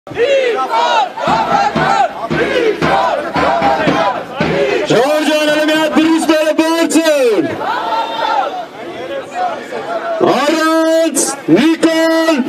Georgian Element Bristol Burton Arons Nicole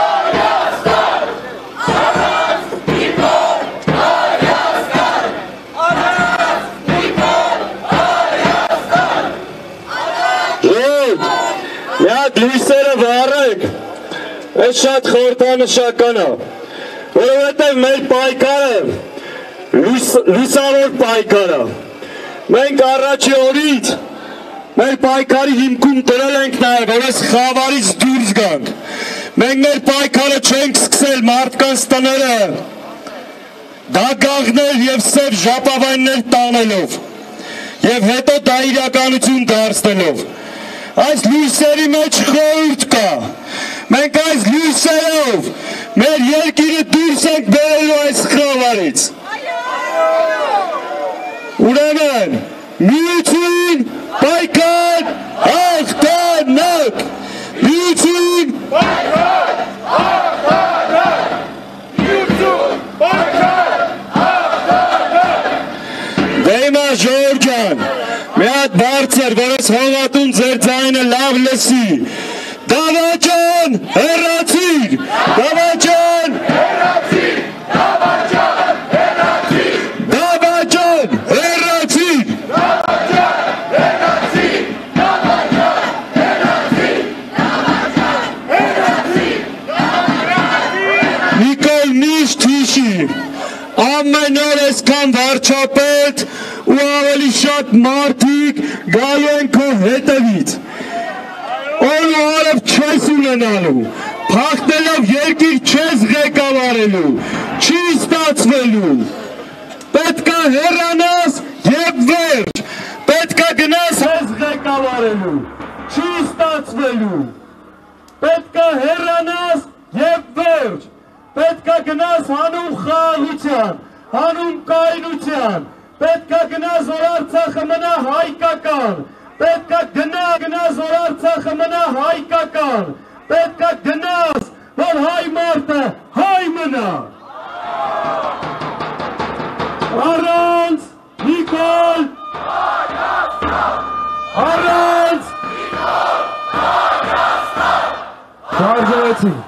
Լույսերը վառեք, այս շատ խորհրդանշական է, որովհետև մեր պայքարը լուսավոր պայքար է։ Մենք առաջի օրից մեր պայքարի հիմքում դրել ենք նաև, որ այս խավարից դուրս գանք։ Մենք մեր պայքարը չենք սկսել մարդկանց տները դագաղներ և սև ժապավայններ տանելով և հետո դա իրականություն դարձնելով։ Այս լույսերի մեջ խորհուրդ կա, մենք այս լույսերով մեր երկիրը դուրս ենք բերելու այս խավարից։ Ուրեմն, միություն, պայքար, հաղթանակ, միություն, պայքար, հաղթանակ, միություն, պայքար, հաղթանակ։ Դե հիմա Ժորժ ջան, մի հատ բարձր, որս հողատուն ձեր ձայնը լավ լսի, Դավաճան հեռացիր, Դավաճան հեռացիր, Դավաճան հեռացիր, Դավաճան հեռացիր, Դավաճան հեռացիր, Դավաճան հեռացիր, Դավաճան հեռացիր, Նիկոլ միշտ հիշի, ամեն օր այսքան վարչապետ ու ավելի շատ մարդիկ գալու են քո հետևից։ Օր ու արև չես ունենալու, փախնելով երկիր չես ղեկավարելու, չի ստացվելու։ Պետք է հեռանաս և վերջ, պետք է գնաս հեզ ղեկավարելու, չի ստացվելու։ Պետք է հեռանաս և վերջ, պետք է գնաս հանուն խաղաղության, հանուն կայունության, պետք է գնաս, որ Արցախը մնա հայկական, պետք է գնաս, որ Արցախը մնա հայկական, պետք է գնաս, որ հայ մարդը հայ մնա։ Առանց Նիկոլ առանց Նիկոլ Շարժվեցին։